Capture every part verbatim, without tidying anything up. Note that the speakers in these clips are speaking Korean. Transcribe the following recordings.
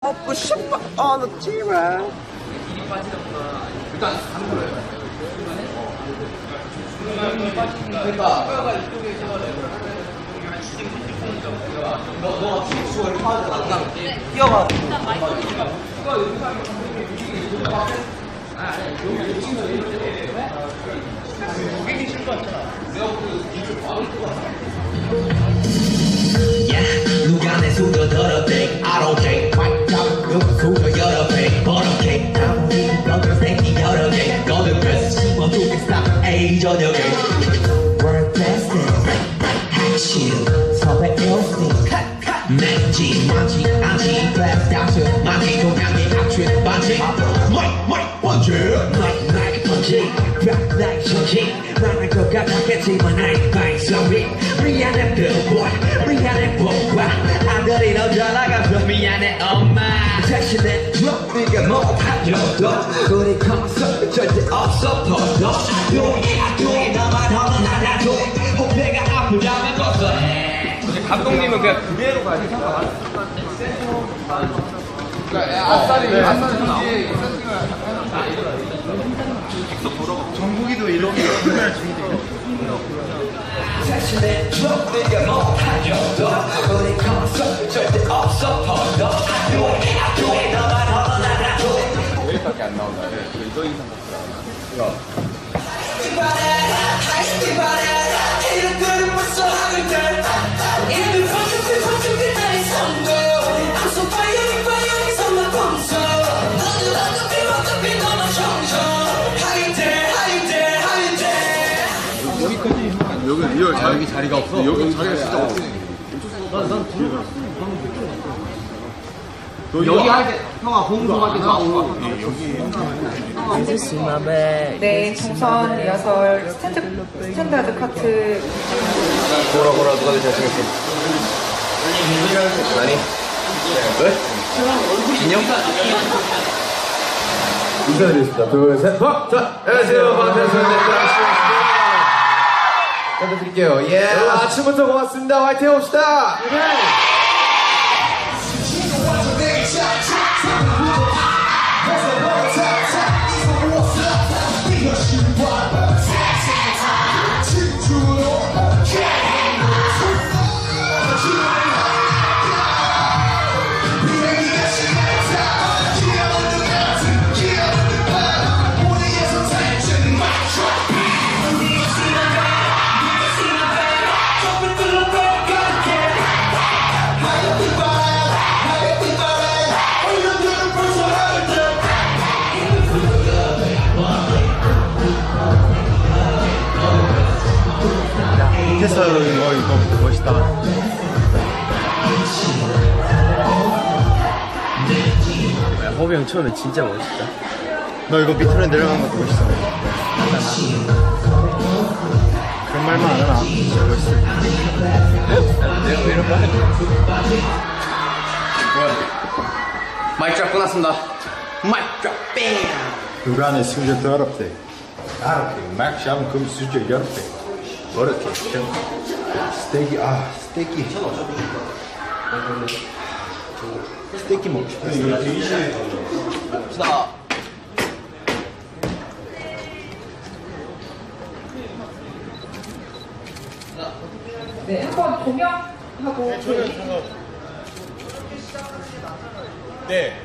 먹고 싶어 어느 집에 일단 가는 거예요. 그러니까 너 너가 수가 이렇게 하잖아. 그냥 뛰어가. 누가 내 수저 더럽대 I don't care 화이트 누가 수저 여러 배 버럭해 아무리 너들 새끼 여러 개 너들 그래서 씹어 두겠어 에이 저녁에 World best 핵심 섭외 일스팅 맥지 많지 않지 플래스 다트 많지 동양의 악취 반지 마이 마이 번지 마이 마이 번지 락 라이 전지 말할 것 같았겠지만 I find sorry 미안해 billboy 미안해 보과 아들이 너 잘 나가서 미안해 엄마 대신에 네가 못하려도 우리 컨셉 절대 없어 더더 Do it do it 너만 하면 나다 do it 호패가 아프다면 걱정해 감독님은 그냥 그대로 가야지 상관 그러니까 아싸리 아싸리 정국이도 이렇게 정말 중이돼요. 대신에 네가 못하려도 우리 컨셉 절대 없어 더더 Do it do it 너만 하면 나다 do it 여기밖에 안 나온다. 더 이상 못 나와. 여기 리얼 아, 여기 자리가 없어? 여기 자리가 진짜 없어. 난 여기 할 때 형아 공부할 때 나오고 네, 동선 리허설 스탠드, 스탠다드 카트 보라 보라 누가 더 잘생겼어? 아니 왜? 인형? 인사드리겠습니다. 둘, 셋, 어! 자, 안녕하세요. 반갑습니다. 인사드릴게요. 예. 여러분, 아침부터 고맙습니다. 화이팅 해봅시다. 됐어요. 이거, 이거 멋있다. 호비 형 처음에 진짜 멋있다. 너 이거 밑으로 내려간 것도 멋있어. 그런 말만 안 하나? 진짜 멋있어. 내가 왜 이런 거 하냐? 마이크 쫙 끝났습니다. 마이크 쫙 뺨! 누가 내 수저 더럽대. 더럽대. 막 샤면 그 수저 더럽대. 어렵게. 스테이크, 아, 스테이크. 스테이크 먹고 싶어. 봅시다. 네, 한번 공연하고 저희 네.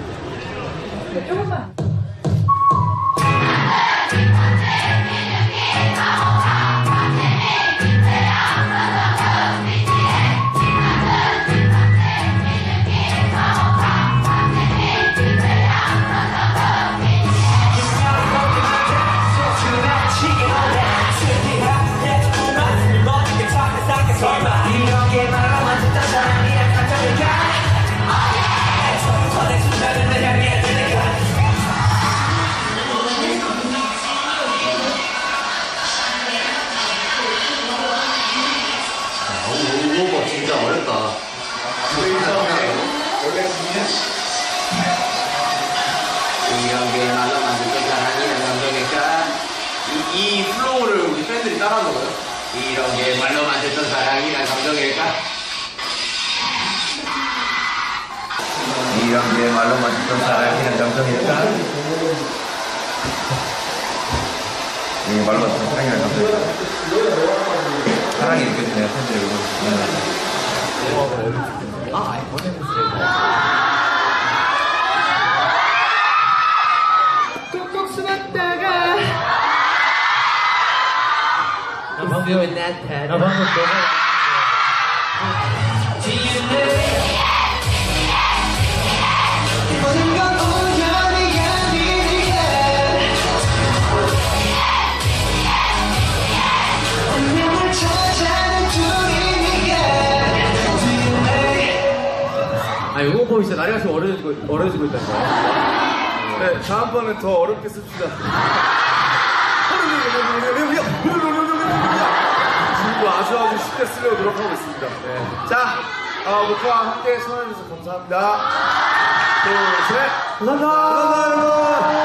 조금만 이 플로우를 우리 팬들이 따라하는 거예요? 이런 게 말로만 듣던 사랑이란 감정일까? 이런 게 말로만 듣던 사랑이란 감정일까? 이게 말로만 듣던 사랑이란 감정일까? 사랑이 느껴지네요, 팬들이 여러분. 아, 꾹꾹 숨었다가 나 방금 나 방금 너무 아, 이거 보면 진짜 나이가 좀 어려지고, 어려지고 있다니까요. 네, 다음번에 더 어렵게 씁시다. 지금도 아주 아주 쉽게 쓰려고 노력하고 있습니다. 네. 자, 아, 목표와 함께 청해주셔서 감사합니다. 둘, 셋. 감사합니다. 감사합니다, 여러분.